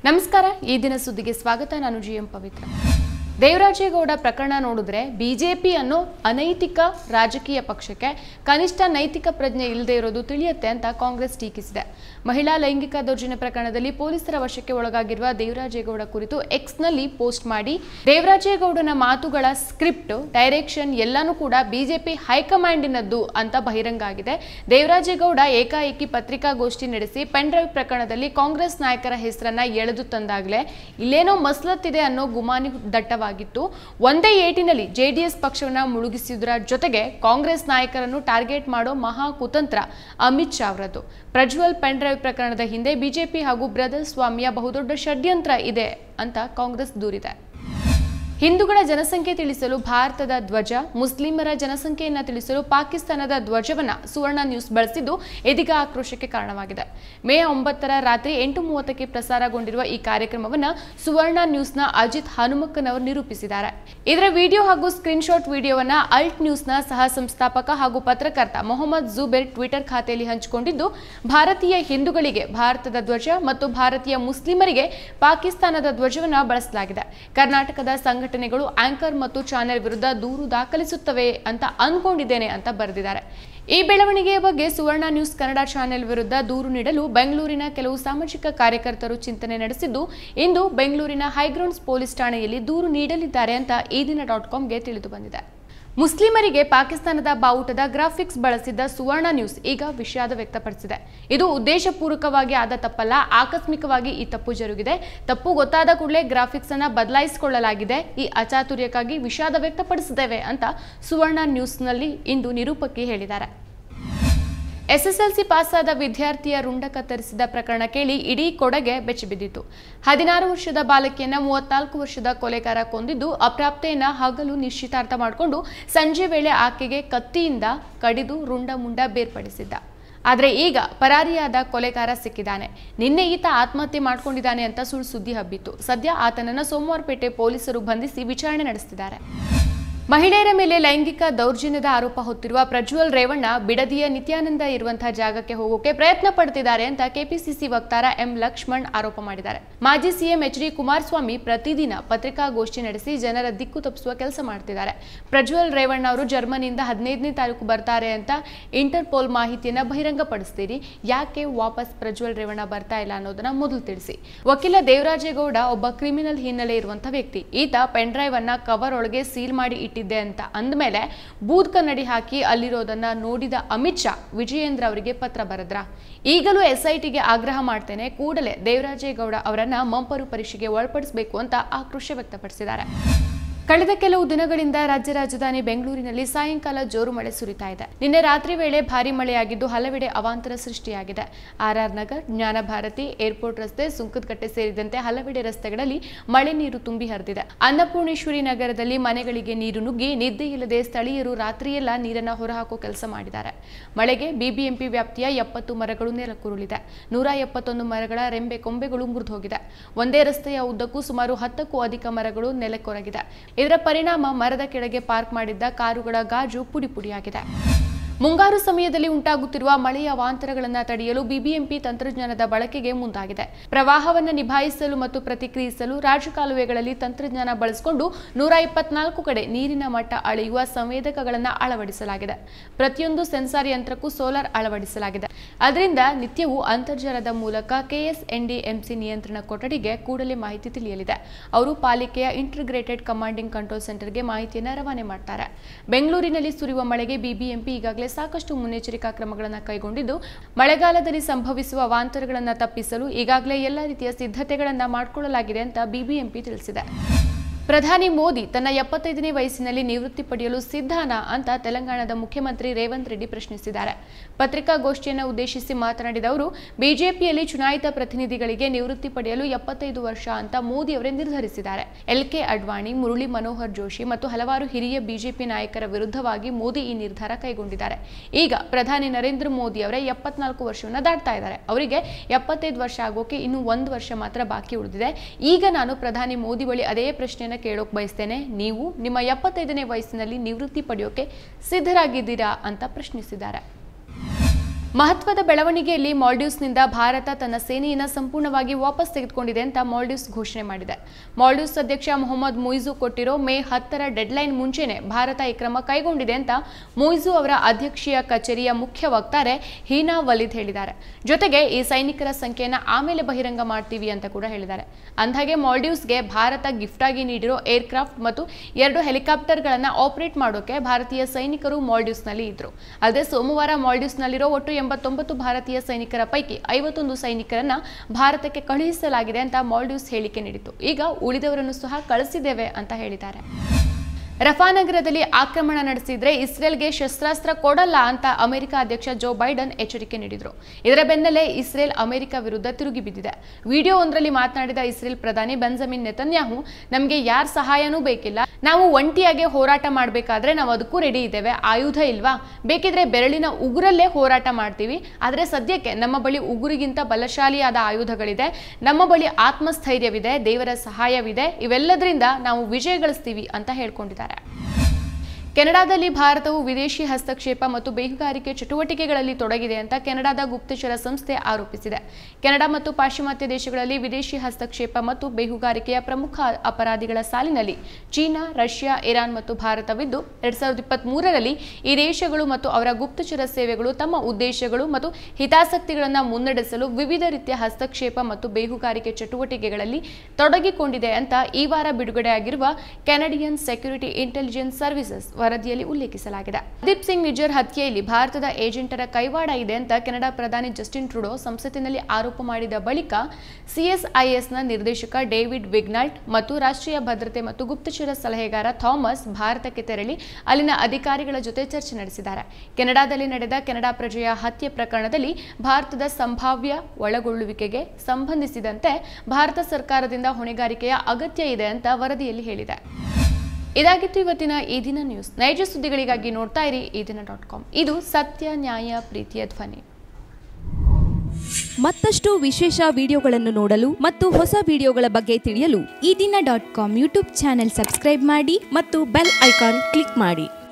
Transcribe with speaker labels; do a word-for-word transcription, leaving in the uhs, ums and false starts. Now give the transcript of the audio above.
Speaker 1: ನಮಸ್ಕಾರ ಈ ದಿನ ಸುದ್ದಿಗೆ ಸ್ವಾಗತ ನಾನು ಜಿಎಂ ಪವಿತ್ರ ದೇವರಾಜೇಗೌಡ ಪ್ರಕರಣ ನೋಡಿದ್ರೆ ಬಿಜೆಪಿ ಅನ್ನೋ ಅನೈತಿಕ ರಾಜಕೀಯ ಪಕ್ಷಕ್ಕೆ ಕನಿಷ್ಠ ನೈತಿಕ ಪ್ರಜ್ಞೆ ಇಲ್ಲದೆ ಇರೋದು ತಿಳಿಯುತ್ತೆ ಅಂತ ಕಾಂಗ್ರೆಸ್ ಟೀಕಿಸಿದೆ ಮಹಿಳಾ ಲೈಂಗಿಕ ದೌರ್ಜನ್ಯ ಪ್ರಕರಣದಲ್ಲಿ ಪೊಲೀಸರ ವಶಕ್ಕೆ ಒಳಗಾಗಿರುವ ದೇವರಾಜೇಗೌಡ ಕುರಿತು ಎಕ್ಸ್ ನಲ್ಲಿ ಪೋಸ್ಟ್ ಮಾಡಿ ದೇವರಾಜೇಗೌಡನ ಮಾತುಗಳ ಸ್ಕ್ರಿಪ್ಟ್ ಡೈರೆಕ್ಷನ್ ಎಲ್ಲಾನು ಕೂಡ ಬಿಜೆಪಿ ಹೈಕಮಾಂಡಿನದ್ದು ಅಂತ ಬಹಿರಂಗ ಆಗಿದೆ ದೇವರಾಜೇಗೌಡ ಏಕಾಏಕಿ ಪತ್ರಿಕಾಗೋಷ್ಠಿ ನಡೆಸಿ ಪೆನ್ ಡ್ರೈವ್ ಪ್ರಕರಣದಲ್ಲಿ ಕಾಂಗ್ರೆಸ್ ನಾಯಕರ ಹೆಸರನ್ನ ಎಳೆದು ತಂದಾಗಲೇ ಇಲ್ಲೇನೋ ಮಸಲತ್ತಿದೆ ಅನ್ನೋ ಗುಮಾನಿ ದಟ್ಟವಾಗಿದೆ ಒಂದೇ ಏಟಿನಲ್ಲಿ ಜೆಡಿಎಸ್ ಪಕ್ಷವನ್ನ ಮುಳುಗಿಸಿದ್ರ ಜೊತೆಗೆ ಕಾಂಗ್ರೆಸ್ ನಾಯಕರನ್ನು ಟಾರ್ಗೆಟ್ ಮಾಡೋ ಮಹಾ ಕುತಂತ್ರ ಅಮಿತ್ ಶಾ ಅವರದ್ದು ಪ್ರಜ್ವಲ್ ಪೆನ್ ಡ್ರೈವ್ ಪ್ರಕರಣದ ಹಿಂದೆ ಬಿಜೆಪಿ ಹಾಗೂ ಬ್ರದರ್ ಸ್ವಾಮಿಯ ಬಹುದೊಡ್ಡ ಷಡ್ಯಂತ್ರ ಇದೆ ಅಂತ ಕಾಂಗ್ರೆಸ್ ದೂರಿದೆ ಹಿಂದೂಗಳ ಜನಸಂಖ್ಯೆ ತಿಳಿಸಲು ಭಾರತದ ಧ್ವಜ ಮುಸ್ಲಿಮರ ಜನಸಂಖ್ಯೆಯನ್ನು ತಿಳಿಸಲು ಪಾಕಿಸ್ತಾನದ ಧ್ವಜವನ್ನ ಸುವರ್ಣ ನ್ಯೂಸ್ ಬಳಸಿದ್ದು ಇದೀಗ ಆಕ್ರೋಶಕ್ಕೆ ಕಾರಣವಾಗಿದೆ ಮೇ ಒಂಬತ್ತರ ರಾತ್ರಿ ಎಂಟು ಮೂವತ್ತಕ್ಕೆ ಪ್ರಸಾರಗೊಂಡಿರುವ ಈ ಕಾರ್ಯಕ್ರಮವನ್ನ ಸುವರ್ಣ ನ್ಯೂಸ್ನ ಅಜಿತ್ ಹನುಮಕ್ಕನವರು ನಿರೂಪಿಸಿದ್ದಾರೆ ಇದರ ವಿಡಿಯೋ ಹಾಗೂ ಸ್ಕ್ರೀನ್ ಶಾಟ್ ವಿಡಿಯೋವನ್ನ ಅಲ್ಟ್ ನ್ಯೂಸ್ನ ಸಹ ಸಂಸ್ಥಾಪಕ ಹಾಗೂ ಪತ್ರಕರ್ತ ಮೊಹಮ್ಮದ್ ಜುಬೇರ್ ಟ್ವಿಟರ್ ಖಾತೆಯಲ್ಲಿ ಹಂಚಿಕೊಂಡಿದ್ದು ಭಾರತೀಯ ಹಿಂದೂಗಳಿಗೆ ಭಾರತದ ಧ್ವಜ ಮತ್ತು ಭಾರತೀಯ ಮುಸ್ಲಿಮರಿಗೆ ಪಾಕಿಸ್ತಾನದ ಧ್ವಜವನ್ನ ಬಳಸಲಾಗಿದೆ ಕರ್ನಾಟಕದ ಸಂಘ ಸಂಘಟನೆಗಳು ಆಂಕರ್ ಮತ್ತು ಚಾನೆಲ್ ವಿರುದ್ಧ ದೂರು ದಾಖಲಿಸುತ್ತವೆ ಅಂತ ಅನ್ಕೊಂಡಿದ್ದೇನೆ ಅಂತ ಬರೆದಿದ್ದಾರೆ ಈ ಬೆಳವಣಿಗೆಯ ಬಗ್ಗೆ ಸುವರ್ಣ ನ್ಯೂಸ್ ಕನ್ನಡ ಚಾನೆಲ್ ವಿರುದ್ಧ ದೂರು ನೀಡಲು ಬೆಂಗಳೂರಿನ ಕೆಲವು ಸಾಮಾಜಿಕ ಕಾರ್ಯಕರ್ತರು ಚಿಂತನೆ ನಡೆಸಿದ್ದು ಇಂದು ಬೆಂಗಳೂರಿನ ಹೈಗ್ರೌಂಡ್ಸ್ ಪೊಲೀಸ್ ಠಾಣೆಯಲ್ಲಿ ದೂರು ನೀಡಲಿದ್ದಾರೆ ಅಂತ ಈ ದಿನ ಡಾಟ್ ಕಾಮ್ಗೆ ತಿಳಿದು ಬಂದಿದೆ ಮುಸ್ಲಿಮರಿಗೆ ಪಾಕಿಸ್ತಾನದ ಬಾವುಟದ ಗ್ರಾಫಿಕ್ಸ್ ಬಳಸಿದ್ದ ಸುವರ್ಣ ನ್ಯೂಸ್ ಈಗ ವಿಷಾದ ವ್ಯಕ್ತಪಡಿಸಿದೆ ಇದು ಉದ್ದೇಶಪೂರ್ವಕವಾಗಿ ಆದ ತಪ್ಪಲ್ಲ ಆಕಸ್ಮಿಕವಾಗಿ ಈ ತಪ್ಪು ಜರುಗಿದೆ ತಪ್ಪು ಗೊತ್ತಾದ ಕೂಡಲೇ ಗ್ರಾಫಿಕ್ಸ್ ಅನ್ನ ಬದಲಾಯಿಸಿಕೊಳ್ಳಲಾಗಿದೆ ಈ ಅಚಾತುರ್ಯಕ್ಕಾಗಿ ವಿಷಾದ ವ್ಯಕ್ತಪಡಿಸಿದ್ದೇವೆ ಅಂತ ಸುವರ್ಣ ನ್ಯೂಸ್ನಲ್ಲಿ ಇಂದು ನಿರೂಪಕಿ ಹೇಳಿದ್ದಾರೆ ಎಸ್ಎಸ್ಎಲ್ಸಿ ಪಾಸಾದ ವಿದ್ಯಾರ್ಥಿಯ ರುಂಡ ಕತ್ತರಿಸಿದ ಪ್ರಕರಣ ಕೇಳಿ ಇಡೀ ಕೊಡಗೆ ಬೆಚ್ಚಿಬಿದ್ದಿತು ಹದಿನಾರು ವರ್ಷದ ಬಾಲಕಿಯನ್ನ ಮೂವತ್ನಾಲ್ಕು ವರ್ಷದ ಕೊಲೆಗಾರ ಕೊಂದಿದ್ದು ಅಪ್ರಾಪ್ತೆಯನ್ನ ಹಗಲು ನಿಶ್ಚಿತಾರ್ಥ ಮಾಡಿಕೊಂಡು ಸಂಜೆ ವೇಳೆ ಆಕೆಗೆ ಕತ್ತಿಯಿಂದ ಕಡಿದು ರುಂಡ ಮುಂಡ ಬೇರ್ಪಡಿಸಿದ್ದ ಆದರೆ ಈಗ ಪರಾರಿಯಾದ ಕೊಲೆಗಾರ ಸಿಕ್ಕಿದ್ದಾನೆ ನಿನ್ನೆ ಈತ ಆತ್ಮಹತ್ಯೆ ಮಾಡಿಕೊಂಡಿದ್ದಾನೆ ಅಂತ ಸುಳ್ಳು ಸುದ್ದಿ ಹಬ್ಬಿತ್ತು ಸದ್ಯ ಆತನನ್ನ ಸೋಮವಾರಪೇಟೆ ಪೊಲೀಸರು ಬಂಧಿಸಿ ವಿಚಾರಣೆ ನಡೆಸುತ್ತಿದ್ದಾರೆ ಮಹಿಳೆಯರ ಮೇಲೆ ಲೈಂಗಿಕ ದೌರ್ಜನ್ಯದ ಆರೋಪ ಹೊತ್ತಿರುವ ಪ್ರಜ್ವಲ್ ರೇವಣ್ಣ ಬಿಡದಿಯ ನಿತ್ಯಾನಂದ ಇರುವಂತಹ ಜಾಗಕ್ಕೆ ಹೋಗೋಕೆ ಪ್ರಯತ್ನ ಪಡ್ತಿದ್ದಾರೆ ಅಂತ ಕೆಪಿಸಿಸಿ ವಕ್ತಾರ ಎಂ ಲಕ್ಷ್ಮಣ್ ಆರೋಪ ಮಾಡಿದ್ದಾರೆ ಮಾಜಿ ಸಿಎಂ ಎಚ್ ಡಿ ಕುಮಾರಸ್ವಾಮಿ ಪ್ರತಿದಿನ ಪತ್ರಿಕಾಗೋಷ್ಠಿ ನಡೆಸಿ ಜನರ ದಿಕ್ಕು ತಪ್ಪಿಸುವ ಕೆಲಸ ಮಾಡ್ತಿದ್ದಾರೆ ಪ್ರಜ್ವಲ್ ರೇವಣ್ಣ ಅವರು ಜರ್ಮನಿಯಿಂದ ಹದಿನೈದನೇ ತಾರೀಕು ಬರ್ತಾರೆ ಅಂತ ಇಂಟರ್ಪೋಲ್ ಮಾಹಿತಿಯನ್ನ ಬಹಿರಂಗಪಡಿಸ್ತೀರಿ ಯಾಕೆ ವಾಪಸ್ ಪ್ರಜ್ವಲ್ ರೇವಣ್ಣ ಬರ್ತಾ ಇಲ್ಲ ಅನ್ನೋದನ್ನ ಮೊದಲು ತಿಳಿಸಿ ವಕೀಲ ದೇವರಾಜೇಗೌಡ ಒಬ್ಬ ಕ್ರಿಮಿನಲ್ ಹಿನ್ನೆಲೆ ಇರುವಂತಹ ವ್ಯಕ್ತಿ ಈತ ಪೆನ್ ಡ್ರೈವ್ ಅನ್ನ ಕವರ್ ಒಳಗೆ ಸೀಲ್ ಮಾಡಿ ಇಟ್ಟಿದ್ದೆ ಅಂತ ಅಂದಮೇಲೆ ಬೂದ್ ಕನ್ನಡಿ ಹಾಕಿ ಅಲ್ಲಿರೋದನ್ನ ನೋಡಿದ ಅಮಿತ್ ಶಾ ವಿಜಯೇಂದ್ರ ಅವರಿಗೆ ಪತ್ರ ಬರೆದ್ರ ಈಗಲೂ ಎಸ್ಐಟಿಗೆ ಆಗ್ರಹ ಮಾಡ್ತೇನೆ ಕೂಡಲೇ ದೇವರಾಜೇಗೌಡ ಅವರನ್ನ ಮಂಪರು ಪರೀಕ್ಷೆಗೆ ಒಳಪಡಿಸಬೇಕು ಅಂತ ಆಕ್ರೋಶ ವ್ಯಕ್ತಪಡಿಸಿದ್ದಾರೆ ಕಳೆದ ಕೆಲವು ದಿನಗಳಿಂದ ರಾಜ್ಯ ರಾಜಧಾನಿ ಬೆಂಗಳೂರಿನಲ್ಲಿ ಸಾಯಂಕಾಲ ಜೋರು ಮಳೆ ಸುರಿತಾ ಇದೆ ನಿನ್ನೆ ರಾತ್ರಿ ವೇಳೆ ಭಾರಿ ಮಳೆಯಾಗಿದ್ದು ಹಲವೆಡೆ ಅವಾಂತರ ಸೃಷ್ಟಿಯಾಗಿದೆ ಆರ್ಆರ್ ನಗರ್ ಜ್ಞಾನ ಭಾರತಿ ಏರ್ಪೋರ್ಟ್ ರಸ್ತೆ ಸುಂಕದಕಟ್ಟೆ ಸೇರಿದಂತೆ ಹಲವೆಡೆ ರಸ್ತೆಗಳಲ್ಲಿ ಮಳೆ ನೀರು ತುಂಬಿ ಹರಿದಿದೆ ಅನ್ನಪೂರ್ಣೇಶ್ವರಿ ನಗರದಲ್ಲಿ ಮನೆಗಳಿಗೆ ನೀರು ನುಗ್ಗಿ ನಿದ್ದೆ ಇಲ್ಲದೆ ಸ್ಥಳೀಯರು ರಾತ್ರಿಯೆಲ್ಲ ನೀರನ್ನ ಹೊರಹಾಕೋ ಕೆಲಸ ಮಾಡಿದ್ದಾರೆ ಮಳೆಗೆ ಬಿಬಿಎಂಪಿ ವ್ಯಾಪ್ತಿಯ ಎಪ್ಪತ್ತು ಮರಗಳು ನೆಲಕ್ಕುರುಳಿದೆ ನೂರ ಎಪ್ಪತ್ತೊಂದು ಮರಗಳ ರೆಂಬೆ ಕೊಂಬೆಗಳು ಮುರಿದೋಗಿದೆ ಒಂದೇ ರಸ್ತೆಯ ಉದ್ದಕ್ಕೂ ಸುಮಾರು ಹತ್ತಕ್ಕೂ ಅಧಿಕ ಮರಗಳು ನೆಲಕ್ಕೊರಗಿದೆ ಇದರ ಪರಿಣಾಮ ಮರದ ಕೆಳಗೆ ಪಾರ್ಕ್ ಮಾಡಿದ್ದ ಕಾರುಗಳ ಗಾಜು ಪುಡಿ ಪುಡಿಯಾಗಿದೆ ಮುಂಗಾರು ಸಮಯದಲ್ಲಿ ಉಂಟಾಗುತ್ತಿರುವ ಮಳೆಯ ಅವಾಂತರಗಳನ್ನು ತಡೆಯಲು ಬಿಬಿಎಂಪಿ ತಂತ್ರಜ್ಞಾನದ ಬಳಕೆಗೆ ಮುಂದಾಗಿದೆ ಪ್ರವಾಹವನ್ನು ನಿಭಾಯಿಸಲು ಮತ್ತು ಪ್ರತಿಕ್ರಿಯಿಸಲು ರಾಜಕಾಲುವೆಗಳಲ್ಲಿ ತಂತ್ರಜ್ಞಾನ ಬಳಸಿಕೊಂಡು ನೂರ ಇಪ್ಪತ್ನಾಲ್ಕು ಕಡೆ ನೀರಿನ ಮಟ್ಟ ಅಳೆಯುವ ಸಂವೇದಕಗಳನ್ನು ಅಳವಡಿಸಲಾಗಿದೆ ಪ್ರತಿಯೊಂದು ಸೆನ್ಸಾರ್ ಯಂತ್ರಕ್ಕೂ ಸೋಲಾರ್ ಅಳವಡಿಸಲಾಗಿದೆ ಅದರಿಂದ ನಿತ್ಯವೂ ಅಂತರ್ಜಾಲದ ಮೂಲಕ ಕೆಎಸ್ಎನ್ಡಿಎಂಸಿ ನಿಯಂತ್ರಣ ಕೊಠಡಿಗೆ ಕೂಡಲೇ ಮಾಹಿತಿ ತಿಳಿಯಲಿದೆ ಅವರು ಪಾಲಿಕೆಯ ಇಂಟಿಗ್ರೇಟೆಡ್ ಕಮಾಂಡಿಂಗ್ ಕಂಟ್ರೋಲ್ ಸೆಂಟರ್ಗೆ ಮಾಹಿತಿಯನ್ನು ರವಾನೆ ಮಾಡ್ತಾರೆ ಬೆಂಗಳೂರಿನಲ್ಲಿ ಸುರಿಯುವ ಮಳೆಗೆ ಬಿಬಿಎಂಪಿ ಈಗಾಗಲೇ ಸಾಕಷ್ಟು ಮುನ್ನೆಚ್ಚರಿಕಾ ಕ್ರಮಗಳನ್ನು ಕೈಗೊಂಡಿದ್ದು ಮಳೆಗಾಲದಲ್ಲಿ ಸಂಭವಿಸುವ ಅವಾಂತರಗಳನ್ನು ತಪ್ಪಿಸಲು ಈಗಾಗಲೇ ಎಲ್ಲ ರೀತಿಯ ಸಿದ್ಧತೆಗಳನ್ನು ಮಾಡಿಕೊಳ್ಳಲಾಗಿದೆ ಅಂತ ಬಿಬಿಎಂಪಿ ತಿಳಿಸಿದೆ ಪ್ರಧಾನಿ ಮೋದಿ ತನ್ನ ಎಪ್ಪತ್ತೈದನೇ ವಯಸ್ಸಿನಲ್ಲಿ ನಿವೃತ್ತಿ ಪಡೆಯಲು ಸಿದ್ಧನಾ ಅಂತ ತೆಲಂಗಾಣದ ಮುಖ್ಯಮಂತ್ರಿ ರೇವಂತ್ ರೆಡ್ಡಿ ಪ್ರಶ್ನಿಸಿದ್ದಾರೆ ಪತ್ರಿಕಾಗೋಷ್ಠಿಯನ್ನು ಉದ್ದೇಶಿಸಿ ಮಾತನಾಡಿದ ಅವರು ಬಿಜೆಪಿಯಲ್ಲಿ ಚುನಾಯಿತ ಪ್ರತಿನಿಧಿಗಳಿಗೆ ನಿವೃತ್ತಿ ಪಡೆಯಲು ಎಪ್ಪತ್ತೈದು ವರ್ಷ ಅಂತ ಮೋದಿ ಅವರೇ ನಿರ್ಧರಿಸಿದ್ದಾರೆ ಎಲ್ಕೆ ಅಡ್ವಾಣಿ ಮುರಳಿ ಮನೋಹರ್ ಜೋಶಿ ಮತ್ತು ಹಲವಾರು ಹಿರಿಯ ಬಿಜೆಪಿ ನಾಯಕರ ವಿರುದ್ಧವಾಗಿ ಮೋದಿ ಈ ನಿರ್ಧಾರ ಕೈಗೊಂಡಿದ್ದಾರೆ ಈಗ ಪ್ರಧಾನಿ ನರೇಂದ್ರ ಮೋದಿ ಅವರೇ ಎಪ್ಪತ್ನಾಲ್ಕು ವರ್ಷವನ್ನು ದಾಟ್ತಾ ಇದ್ದಾರೆ ಅವರಿಗೆ ಎಪ್ಪತ್ತೈದು ವರ್ಷ ಆಗೋಕೆ ಇನ್ನು ಒಂದು ವರ್ಷ ಮಾತ್ರ ಬಾಕಿ ಉಳಿದಿದೆ ಈಗ ನಾನು ಪ್ರಧಾನಿ ಮೋದಿ ಬಳಿ ಅದೇ ಪ್ರಶ್ನೆಯನ್ನು ಕೇಳೋಕೆ ಬಯಸ್ತೇನೆ ನೀವು ನಿಮ್ಮ ಎಪ್ಪತ್ತೈದನೇ ವಯಸ್ಸಿನಲ್ಲಿ ನಿವೃತ್ತಿ ಪಡೆಯೋಕೆ ಸಿದ್ಧರಾಗಿದ್ದೀರಾ ಅಂತ ಪ್ರಶ್ನಿಸಿದ್ದಾರೆ ಮಹತ್ವದ ಬೆಳವಣಿಗೆಯಲ್ಲಿ ಮಾಲ್ಡೀವ್ಸ್ನಿಂದ ಭಾರತ ತನ್ನ ಸೇನೆಯನ್ನು ಸಂಪೂರ್ಣವಾಗಿ ವಾಪಸ್ ತೆಗೆದುಕೊಂಡಿದೆ ಅಂತ ಮಾಲ್ಡೀವ್ಸ್ ಘೋಷಣೆ ಮಾಡಿದೆ. ಮಾಲ್ಡೀವ್ಸ್ ಅಧ್ಯಕ್ಷ ಮೊಹಮ್ಮದ್ ಮುಯಿಜು ಕೊಟ್ಟಿರೋ ಮೇ ಹತ್ತರ ಡೆಡ್ಲೈನ್ ಮುಂಚೆನೆ ಭಾರತ ಈ ಕ್ರಮ ಕೈಗೊಂಡಿದೆ ಅಂತ ಮುಯಿಜು ಅವರ ಅಧ್ಯಕ್ಷೀಯ ಕಚೇರಿಯ ಮುಖ್ಯ ವಕ್ತಾರೆ ಹೀನಾ ವಲೀದ್ ಹೇಳಿದ್ದಾರೆ. ಜೊತೆಗೆ ಈ ಸೈನಿಕರ ಸಂಖ್ಯೆಯನ್ನು ಆಮೇಲೆ ಬಹಿರಂಗ ಮಾಡ್ತೀವಿ ಅಂತ ಕೂಡ ಹೇಳಿದ್ದಾರೆ. ಅಂದಾಗೆ ಮಾಲ್ಡೀವ್ಸ್ಗೆ ಭಾರತ ಗಿಫ್ಟ್ ಆಗಿ ನೀಡಿರೋ ಏರ್ಕ್ರಾಫ್ಟ್ ಮತ್ತು ಎರಡು ಹೆಲಿಕಾಪ್ಟರ್ಗಳನ್ನು ಆಪರೇಟ್ ಮಾಡೋಕೆ ಭಾರತೀಯ ಸೈನಿಕರು ಮಾಲ್ಡೀವ್ಸ್ನಲ್ಲಿ ಇದ್ರು. ಅಲ್ಲದೆ ಸೋಮವಾರ ಮಾಲ್ಡೀವ್ಸ್ನಲ್ಲಿರೋ ಒಟ್ಟು ಎಂಬತ್ತೊಂಬತ್ತು ಭಾರತೀಯ ಸೈನಿಕರ ಪೈಕಿ ಐವತ್ತೊಂದು ಸೈನಿಕರನ್ನ ಭಾರತಕ್ಕೆ ಕಳುಹಿಸಲಾಗಿದೆ ಅಂತ ಮಾಲ್ಡೀವ್ಸ್ ಹೇಳಿಕೆ ನೀಡಿತು. ಈಗ ಉಳಿದವರನ್ನು ಸಹ ಕಳಿಸಿದ್ದೇವೆ ಅಂತ ಹೇಳಿದ್ದಾರೆ. ರಫಾ ನಗರದಲ್ಲಿ ಆಕ್ರಮಣ ನಡೆಸಿದ್ರೆ ಇಸ್ರೇಲ್ಗೆ ಶಸ್ತ್ರಾಸ್ತ್ರ ಕೊಡಲ್ಲ ಅಂತ ಅಮೆರಿಕ ಅಧ್ಯಕ್ಷ ಜೋ ಬೈಡನ್ ಎಚ್ಚರಿಕೆ ನೀಡಿದರು. ಇದರ ಬೆನ್ನಲ್ಲೇ ಇಸ್ರೇಲ್ ಅಮೆರಿಕ ವಿರುದ್ಧ ತಿರುಗಿ ಬಿದ್ದಿದೆ. ವಿಡಿಯೋ ಒಂದರಲ್ಲಿ ಮಾತನಾಡಿದ ಇಸ್ರೇಲ್ ಪ್ರಧಾನಿ ಬೆಂಜಮಿನ್ ನೆತನ್ಯಾಹು, ನಮಗೆ ಯಾರ ಸಹಾಯನೂ ಬೇಕಿಲ್ಲ, ನಾವು ಒಂಟಿಯಾಗೆ ಹೋರಾಟ ಮಾಡಬೇಕಾದ್ರೆ ನಾವು ಅದಕ್ಕೂ ರೆಡಿ ಇದ್ದೇವೆ, ಆಯುಧ ಇಲ್ವಾ, ಬೇಕಿದ್ರೆ ಬೆರಳಿನ ಉಗುರಲ್ಲೇ ಹೋರಾಟ ಮಾಡ್ತೀವಿ, ಆದರೆ ಸದ್ಯಕ್ಕೆ ನಮ್ಮ ಬಳಿ ಉಗುರಿಗಿಂತ ಬಲಶಾಲಿಯಾದ ಆಯುಧಗಳಿದೆ, ನಮ್ಮ ಬಳಿ ಆತ್ಮಸ್ಥೈರ್ಯವಿದೆ, ದೇವರ ಸಹಾಯವಿದೆ, ಇವೆಲ್ಲದರಿಂದ ನಾವು ವಿಜಯ ಗಳಿಸ್ತೀವಿ ಅಂತ ಹೇಳ್ಕೊಂಡಿದ್ದಾರೆ. ಕೆನಡಾದಲ್ಲಿ ಭಾರತವು ವಿದೇಶಿ ಹಸ್ತಕ್ಷೇಪ ಮತ್ತು ಬೇಹುಗಾರಿಕೆ ಚಟುವಟಿಕೆಗಳಲ್ಲಿ ತೊಡಗಿದೆ ಅಂತ ಕೆನಡಾದ ಗುಪ್ತಚರ ಸಂಸ್ಥೆ ಆರೋಪಿಸಿದೆ. ಕೆನಡಾ ಮತ್ತು ಪಾಶ್ಚಿಮಾತ್ಯ ದೇಶಗಳಲ್ಲಿ ವಿದೇಶಿ ಹಸ್ತಕ್ಷೇಪ ಮತ್ತು ಬೇಹುಗಾರಿಕೆಯ ಪ್ರಮುಖ ಅಪರಾಧಿಗಳ ಸಾಲಿನಲ್ಲಿ ಚೀನಾ, ರಷ್ಯಾ, ಇರಾನ್ ಮತ್ತು ಭಾರತವಿದ್ದು ಎರಡ್ ಸಾವಿರದ ಇಪ್ಪತ್ತ್ ಮೂರರಲ್ಲಿ ಈ ದೇಶಗಳು ಮತ್ತು ಅವರ ಗುಪ್ತಚರ ಸೇವೆಗಳು ತಮ್ಮ ಉದ್ದೇಶಗಳು ಮತ್ತು ಹಿತಾಸಕ್ತಿಗಳನ್ನು ಮುನ್ನಡೆಸಲು ವಿವಿಧ ರೀತಿಯ ಹಸ್ತಕ್ಷೇಪ ಮತ್ತು ಬೇಹುಗಾರಿಕೆ ಚಟುವಟಿಕೆಗಳಲ್ಲಿ ತೊಡಗಿಕೊಂಡಿದೆ ಅಂತ ಈ ವಾರ ಬಿಡುಗಡೆಯಾಗಿರುವ ಕೆನಡಿಯನ್ ಸೆಕ್ಯೂರಿಟಿ ಇಂಟೆಲಿಜೆನ್ಸ್ ಸರ್ವಿಸಸ್ ವರದಿಯಲ್ಲಿ ಉಲ್ಲೇಖಿಸಲಾಗಿದೆ. ಹರ್ದೀಪ್ ಸಿಂಗ್ ನಿಜ್ಜರ್ ಹತ್ಯೆಯಲ್ಲಿ ಭಾರತದ ಏಜೆಂಟರ ಕೈವಾಡ ಇದೆ ಅಂತ ಕೆನಡಾ ಪ್ರಧಾನಿ ಜಸ್ಟಿನ್ ಟ್ರೂಡೋ ಸಂಸತ್ತಿನಲ್ಲಿ ಆರೋಪ ಮಾಡಿದ ಬಳಿಕ ಸಿಎಸ್ಐಎಸ್ನ ನಿರ್ದೇಶಕ ಡೇವಿಡ್ ವಿಗ್ನಾಲ್ಟ್ ಮತ್ತು ರಾಷ್ಟ್ರೀಯ ಭದ್ರತೆ ಮತ್ತು ಗುಪ್ತಚರ ಸಲಹೆಗಾರ ಥಾಮಸ್ ಭಾರತಕ್ಕೆ ತೆರಳಿ ಅಲ್ಲಿನ ಅಧಿಕಾರಿಗಳ ಜೊತೆ ಚರ್ಚೆ ನಡೆಸಿದ್ದಾರೆ. ಕೆನಡಾದಲ್ಲಿ ನಡೆದ ಕೆನಡಾ ಪ್ರಜೆಯ ಹತ್ಯೆ ಪ್ರಕರಣದಲ್ಲಿ ಭಾರತದ ಸಂಭಾವ್ಯ ಒಳಗೊಳ್ಳುವಿಕೆಗೆ ಸಂಬಂಧಿಸಿದಂತೆ ಭಾರತ ಸರ್ಕಾರದಿಂದ ಹೊಣೆಗಾರಿಕೆಯ ಅಗತ್ಯ ಇದೆ ಅಂತ ವರದಿಯಲ್ಲಿ ಹೇಳಿದೆ. ಇದಾಗಿತ್ತು ಇವತ್ತಿನ ಈ ದಿನ ನ್ಯೂಸ್. ನೈಜ ಸುದ್ದಿಗಳಿಗಾಗಿ ನೋಡ್ತಾ ಇರಿ ಈ ದಿನ ಡಾಟ್ ಕಾಮ್. ಇದು ಸತ್ಯ, ನ್ಯಾಯ, ಪ್ರೀತಿಯ ಧ್ವನಿ.
Speaker 2: ಮತ್ತಷ್ಟು ವಿಶೇಷ ವಿಡಿಯೋಗಳನ್ನು ನೋಡಲು ಮತ್ತು ಹೊಸ ವಿಡಿಯೋಗಳ ಬಗ್ಗೆ ತಿಳಿಯಲು ಈ ದಿನ dot com YouTube channel subscribe ಮಾಡಿ ಮತ್ತು ಬೆಲ್ ಐಕಾನ್ ಕ್ಲಿಕ್ ಮಾಡಿ.